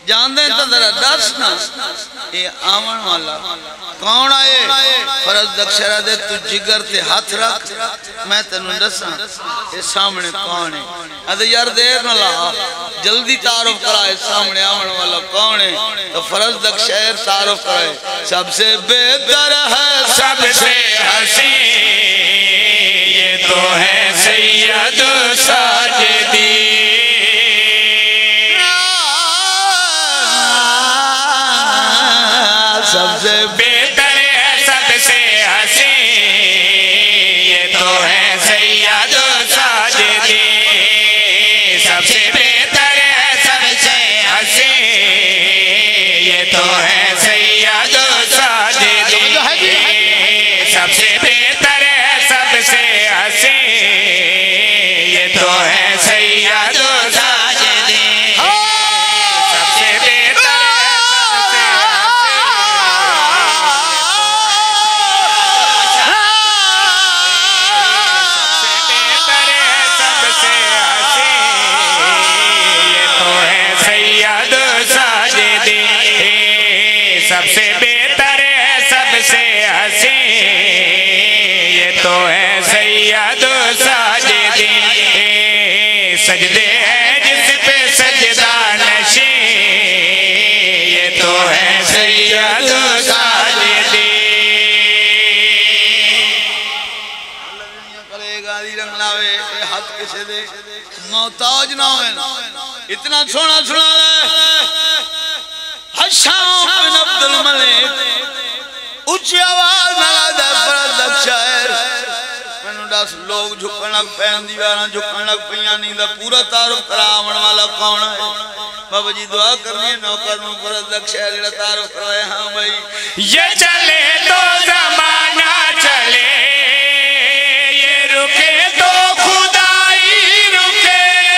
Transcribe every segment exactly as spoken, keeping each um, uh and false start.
جان دیں تو ذرا دسنا اے آمن والا کون آئے فرض دکشرہ دے تو جگر تے ہاتھ رکھ میں تنوں دساں اے سامنے کون ہے ادھے یار دیر نہ لا جلدی تعارف کرائے سامنے آمن والا کون ہے تو فرض دکشر تعارف کرائے سب سے بہتر ہے سب سے حسین یہ تو ہے سید ساجدین سب سے بہتر ہے سب سے حسین یہ تو ہے سید ساجدین سب سے بہتر ہے سب سے حسین یہ تو ہے سید ساجدین سب سے بہتر ہے سب سے حسین یہ تو ہے سید ساجدین سب سے بہتر سب سے بہتر ہے سب سے حسین یہ تو ہے سید ساجدین سجدے ہیں جس پہ سجدہ نشین یہ تو ہے سید ساجدین کرے گادی رنگ لاوے اے ہاتھ کسے دے محتاج نہ ہوئے اتنا چھوڑا چھوڑا لے حشام بن عبد الملک اچھی آواز نہ دے فرض دکشائر میں نے ڈاس لوگ جھکن لگ پہن دیواراں جھکن لگ پہیاں نہیں دا پورا تعارف کرا آمن والا کون ہے بابا جی دعا کرنی ہے نوکر میں فرض دکشائر جڑا تعارف کرائے ہاں بھائی یہ چلے تو زمانہ چلے یہ رکے تو خدائی رکے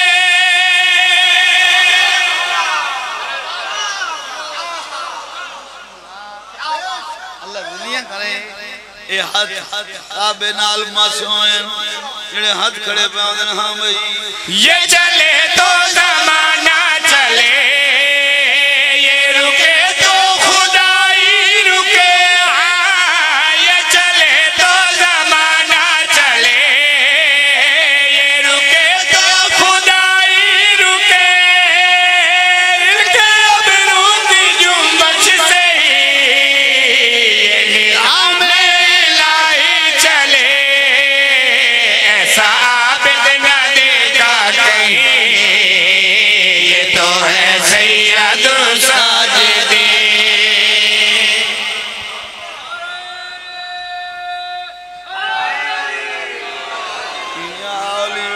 اللہ دنیا کرے اے ہاتھ کعبے نال ماسوئیں جڑے ہاتھ کھڑے پہ آدھن ہاں بھائی یہ چلے تو زمانہ چلے یہ رکے تو خدائی رکے ہاں یہ چلے تو زمانہ چلے یہ رکے تو خدائی رکے ان کے ابروں کی جنبش سے یہ نظام الہی چلے ایسا عابد نہ دیکھا کہیں یہ تو ہے سید ساجدین یا علی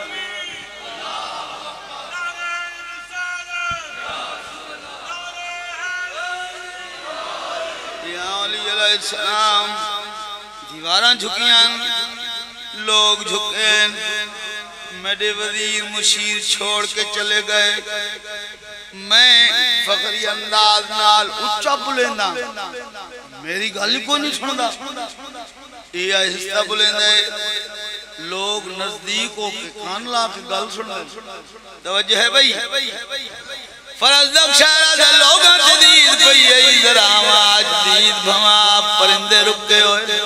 یا علی علیہ السلام دیواراں جھکیاں لوگ جھکیں میرے وزیر مشیر چھوڑ کے چلے گئے میں فخری انداز نال اچھا بلیندہ میری گالی کو نہیں چھوڑا یہ آہستہ بلیندہ لوگ نزدیک ہو کے کان لا کے گل سن دے توجہ ہے بھئی فرض دکشارہ سے لوگاں جدید پئی ہے ذرا آواز دید بھما پرندے رکے ہوئے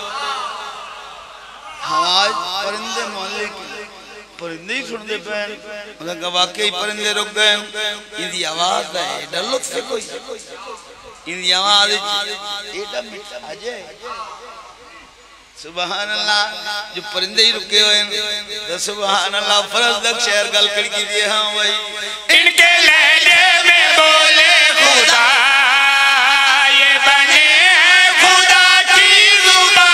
آواز پرندے محلے کی پرندے ہی سن دے پہن مطلب کہ واقعی پرندے رک گئے ان دی آواز ہے ڈر لطف سے کوئی ان دی آواز ایڈا مٹھا جائے سبحان اللہ جو پرندے ہی رکے ہوئے ہیں سبحان اللہ فرض دک شہر گل کر کی دیئے ہاں بھائی ان کے لہجے میں بولے خدا یہ بنے خدا کی زبان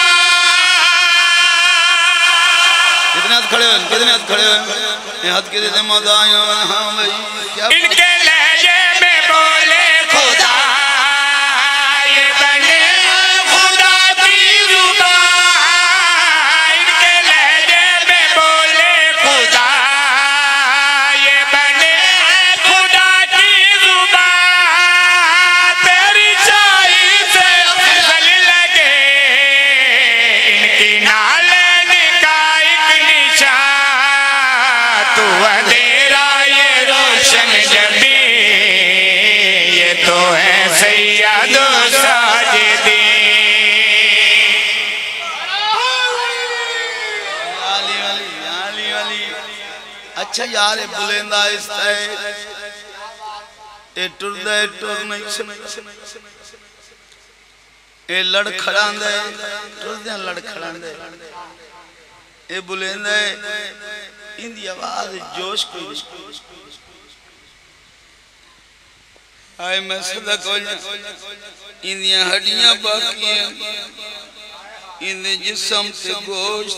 کتنے ہاتھ کھڑے ہوئے کتنے ہاتھ کھڑے ہوئے یہ ہاتھ کے دیتے مدائیں ہاں بھائی ان کے لہجے میں بولے خدا یہ بنے خدا کی زبان ان کے لہجے میں بولے خدا یہ بنے خدا کی زبان تیری چاہی سے افضل لگے ان کی نالین کا ایک نشان تو اندھیرا یہ روشن جبیں اچھا یار بلندہ اس تے اے ٹر دے ٹر نہیں اے لڑ کھڑان دے ٹر دے لڑ کھڑان دے اے بلندہ ان دی آواز جوش کوئی آئے میں صدق ہو جائیں ان دی ہڈیاں باقی ہیں ان دی جسم تے گوشت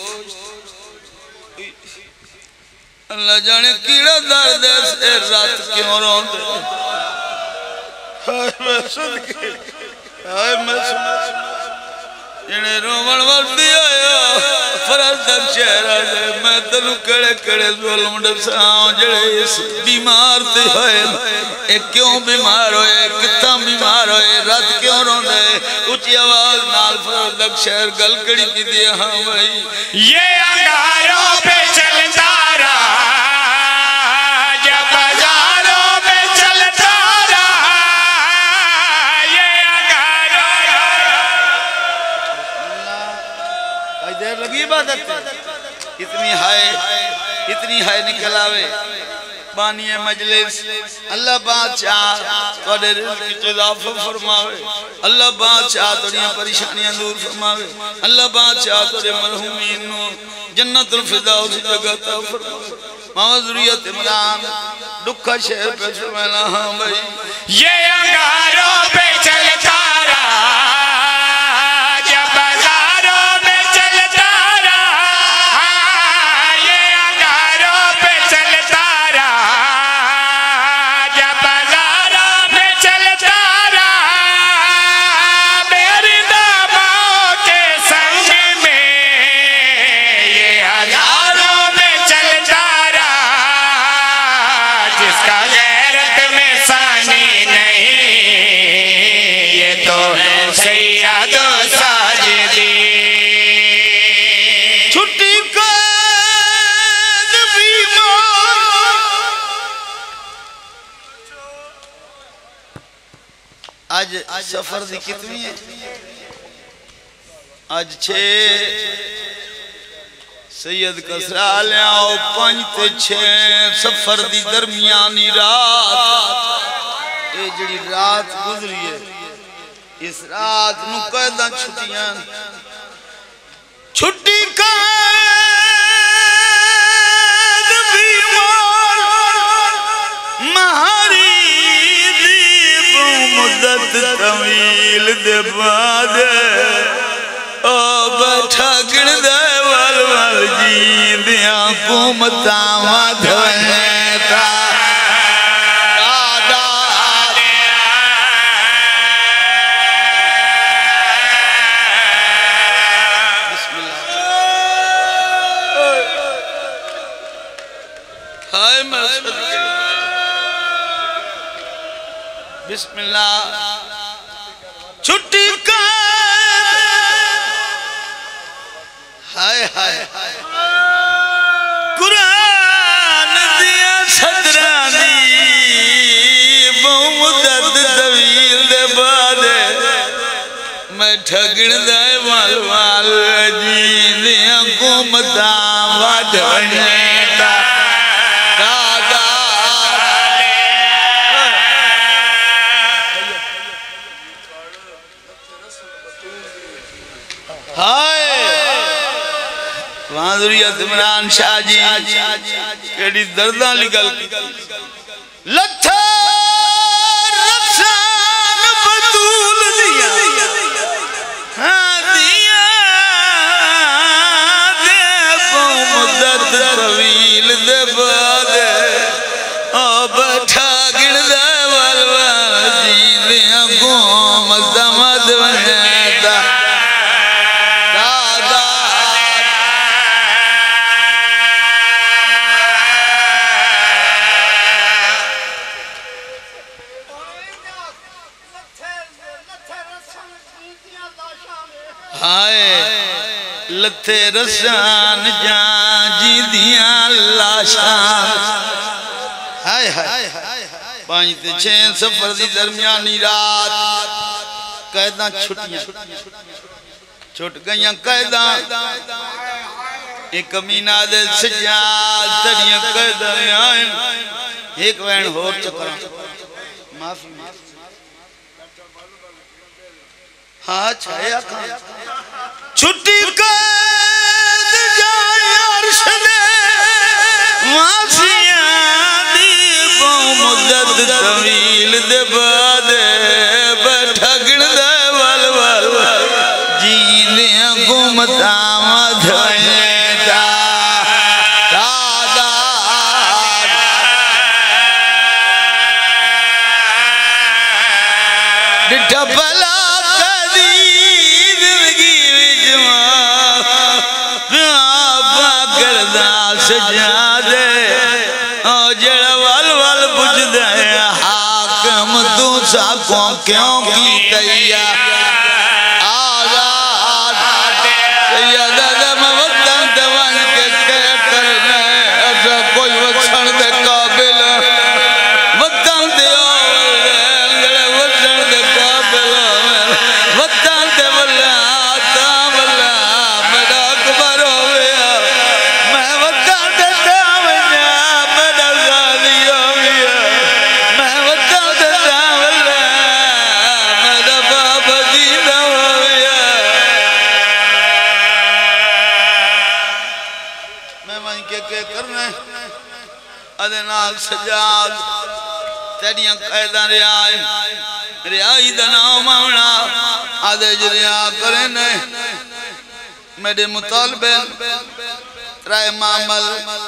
اللہ جانے کیڑا درد ہے سے رات کیوں رون دے آئے میں صدقے آئے میں صدقے جنہیں رومن وردی آیا فرض در چہرہ دے میں تنو کڑے کڑے ظلم ڈساؤں جڑے اس بیمار تے ہوئے ایک کیوں بیمار ہوئے کتنا بیمار ہوئے رات کیوں رون دے اچھی آواز نال فرض در شہر گل کڑی کی دیا ہاں بھائی یہ انگاروں پہ چلتا رہا جب بازاروں پہ چلتا رہا یہ انگاروں آج دیر لگی عبادت اتنی ہائے اتنی ہائے نکل آوے بانی مجلس اللہ بادشاہ توڑے رزق کی اضافہ فرماوے اللہ بادشاہ توڑی پریشانیاں دور فرماوے اللہ بادشاہ توڑے مرحومین نو جنت الفداؤ سی جگہ تا فرماوے ماں ذریعت عمران دکھا شہر پہ فرمائنا ہاں بھائی یہ انگاروں پہ چلتا رہا جب بازاروں میں چلتا رہا یہ انگاروں پہ چلتا رہا جب بازاروں میں چلتا رہا میری داموں کے سنگ میں یہ ہزاروں میں چلتا رہا جس کا غیرت میں ثانی نہیں یہ تو ہے سید و ساجدین چھٹی قید بیمار آج سفر دی کتنی ہے آج چھے سید کسرا لے آؤ پانچتے چھے سفر دی درمیانی رات اے جڑی رات گزری ہے اس رات نو قیدہ چھٹیاں چھٹی قید بیمار مہاری دیب مدت طویل دے بعد او بیٹھا گن دے وال وال جی دیاں قومتاں مدھویں تا بسم اللہ چھٹی قید ہائے ہائے قرآن دیا صدران دی بہمدد طویل دے بعد میں ٹھگن دائے وال وال جی دیا قومتاں وڈھنے تا وہاں ذریعت عمران شاہ جی کیڑی درداں لگل لتھا رفسان بدول دیا ہاں دیا دے مدت طویل دے بعد او بیٹھا گن دے والوال جی دیا قوم دمد ونیتا لتھے رسان جان جی دیاں لاشان ہائے ہائے پانچتے چھین سفر دی درمیانی رات قیداں چھٹیاں چھٹ گئیاں قیداں ایک امینا دے سجاد تڑیاں قیدہ آئیں ایک وین ہور چکران معافی ہاں چھائے آکھاں چھٹی قید جائے عرش دے واسیاں دی بہو مدد طویل دے بادے بیٹھگن دے ول ول جیندیاں گمتاں مدھوئیں تا تادار ڈٹھا بلا سجادے او جڑا وال وال بجھ دے حاکم تو ساکوں کیوں کی تیّا آزاد سیدہ دے موتن دوان کے کہہ کرنے ایسا کوئی وچھن دے قابل وطن دے آوے وطن دے قابل وطن دے ولا آتا ولا میرا اکبر ہوئے میں وطن دے تاویہ میرا غالی ہوئے میں وطن دے تاویہ میرا باب دیدہ ہوئے میں من کے کے کرنے ادنال سجاد تیڑیاں قیدہ ریائی ریائی دناؤ مونا آدھے جریا کرنے میرے مطالبے ترائے معامل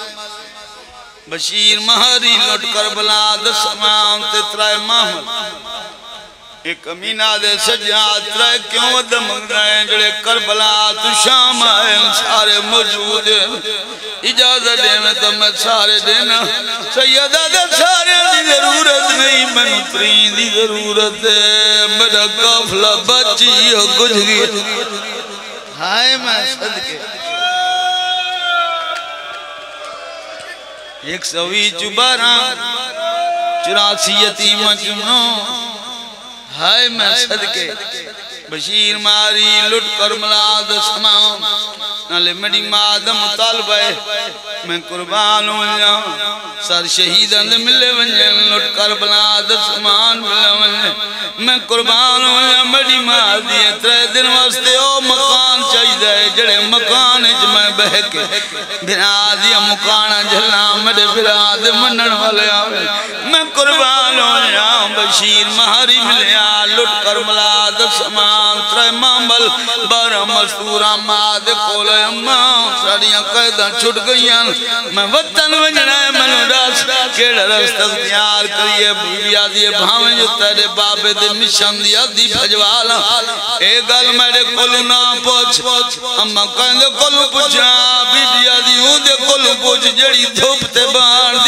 بشیر مہاری لٹ کربلا دسمان تے ترائے معامل ایک امینہ دے سجاد ترائے کیوں ودم گئے جڑے کربلا تو شام آئے سارے موجود اجازت دے میں تو میں سارے دینا سیدہ دے سارے دی ضرورت نہیں میں نترین دی ضرورت ہے میرا قافلہ بچی ہو کچھ گیا ہائے میں صدقے ایک سوی چبارا چراسی یتیم چنوں ہائے میں صدقے بشیر ماری لٹ کر ملاد سماؤں نالے میری مادم مطالبہ میں قربان ہو جاؤں سر شہیدان دے ملے ونجے لٹ کر بلاد سمان ملے ونجے میں قربان ہو جاؤں میری مادی ترے دن واسطے او مکان چاہی دے جڑے مکان اچ میں بہکے بھرادی مکانا جھلا میرے بھراد منن والے آوے میں قربان ہو جاؤں بشیر مہاری ملے آ لٹ کر بلاد سمان ترے مامل بارہ مستورہ ماد کولے اماں ساڑیاں قیدہ چھٹ گئیاں میں وطن ونجنا ہے میں نے راس کیڑا رست اختیار کریے بھولیا دیئے بھاویں جو تیرے بابے دے مشان دیا دی بھجوالا اے گل میرے کلو نہ پوچھ اماں کہیں دے کلو پوچھا بیٹیا دی ہوں دے کلو پوچھ جڑی دھوپ تے بان